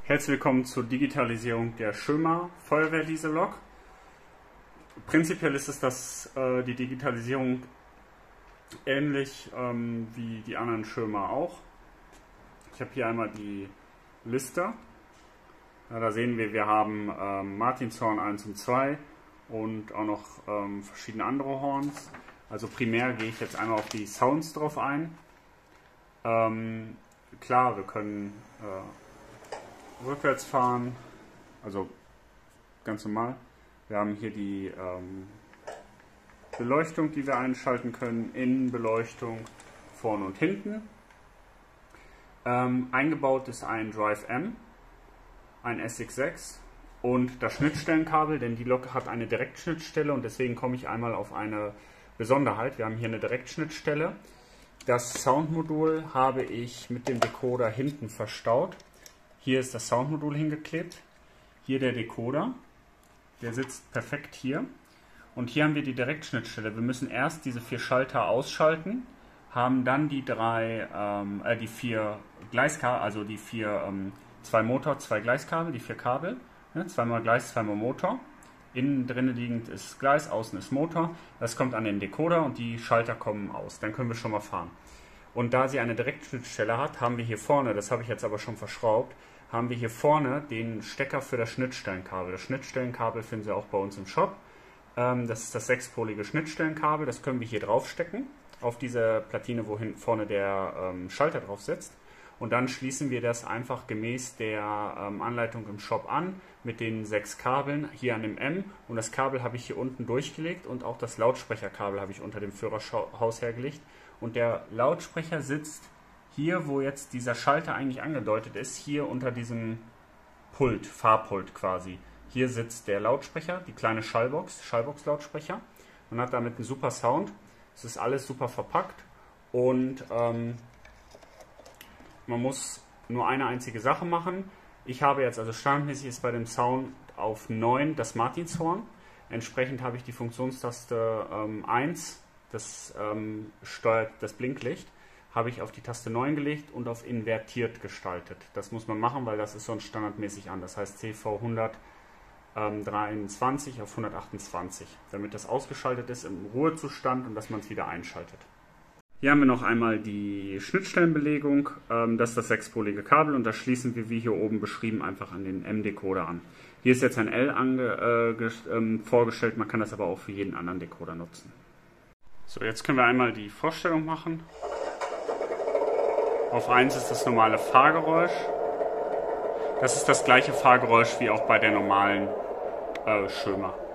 Herzlich willkommen zur Digitalisierung der Schöma Feuerwehrdiesellok. Prinzipiell ist es die Digitalisierung ähnlich wie die anderen Schöma auch. Ich habe hier einmal die Liste. Ja, da sehen wir haben Martinshorn 1 und 2 und auch noch verschiedene andere Horns. Also primär gehe ich jetzt einmal auf die Sounds drauf ein. Klar, wir können rückwärts fahren, also ganz normal. Wir haben hier die Beleuchtung, die wir einschalten können, Innenbeleuchtung vorne und hinten. Eingebaut ist ein Drive M, ein SX6 und das Schnittstellenkabel, denn die Lok hat eine Direktschnittstelle und deswegen komme ich einmal auf eine Besonderheit. Wir haben hier eine Direktschnittstelle. Das Soundmodul habe ich mit dem Decoder hinten verstaut. Hier ist das Soundmodul hingeklebt. Hier der Decoder. Der sitzt perfekt hier. Und hier haben wir die Direktschnittstelle. Wir müssen erst diese 4 Schalter ausschalten, haben dann die 4 Gleiskabel, also die 2 Motor, 2 Gleiskabel, die 4 Kabel. Ne? Zweimal Gleis, zweimal Motor. Innen drinnen liegend ist Gleis, außen ist Motor. Das kommt an den Decoder und die Schalter kommen aus. Dann können wir schon mal fahren. Und da sie eine Direktschnittstelle hat, haben wir hier vorne, das habe ich jetzt aber schon verschraubt, haben wir hier vorne den Stecker für das Schnittstellenkabel. Das Schnittstellenkabel finden Sie auch bei uns im Shop. Das ist das 6-polige Schnittstellenkabel. Das können wir hier drauf stecken, auf diese Platine, wo vorne der Schalter drauf sitzt. Und dann schließen wir das einfach gemäß der Anleitung im Shop an mit den 6 Kabeln hier an dem M. Und das Kabel habe ich hier unten durchgelegt und auch das Lautsprecherkabel habe ich unter dem Führerhaus hergelegt. Und der Lautsprecher sitzt hier, wo jetzt dieser Schalter eigentlich angedeutet ist, hier unter diesem Pult, Fahrpult quasi. Hier sitzt der Lautsprecher, die kleine Schallbox-Lautsprecher. Man hat damit einen super Sound. Es ist alles super verpackt und man muss nur eine einzige Sache machen. Ich habe jetzt, also standardmäßig ist bei dem Sound auf 9 das Martinshorn. Entsprechend habe ich die Funktionstaste 1, das steuert das Blinklicht, habe ich auf die Taste 9 gelegt und auf invertiert gestaltet. Das muss man machen, weil das ist sonst standardmäßig an. Das heißt CV 123 auf 128, damit das ausgeschaltet ist im Ruhezustand und dass man es wieder einschaltet. Hier haben wir noch einmal die Schnittstellenbelegung, das ist das 6-polige Kabel und das schließen wir, wie hier oben beschrieben, einfach an den M-Decoder an. Hier ist jetzt ein L vorgestellt, man kann das aber auch für jeden anderen Decoder nutzen. So, jetzt können wir einmal die Vorstellung machen. Auf 1 ist das normale Fahrgeräusch. Das ist das gleiche Fahrgeräusch wie auch bei der normalen Schöma.